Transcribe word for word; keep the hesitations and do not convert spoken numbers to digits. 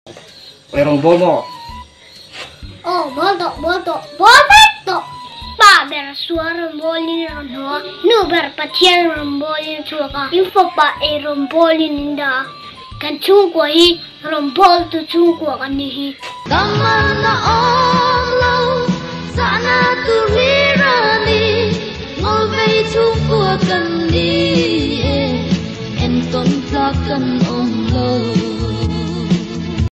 Merong bomo. Oh, molto, molto, perfetto! Pa, ber suara rombolin rono, nu ber patian rombolin suaka, info pa e rombolin inda. Kan chungkwa hi, rombol tu chungkwa kanihi. Kamana onglo, sana tu lirani, ngolvei chungkwa kandi, en ton plakan onglo.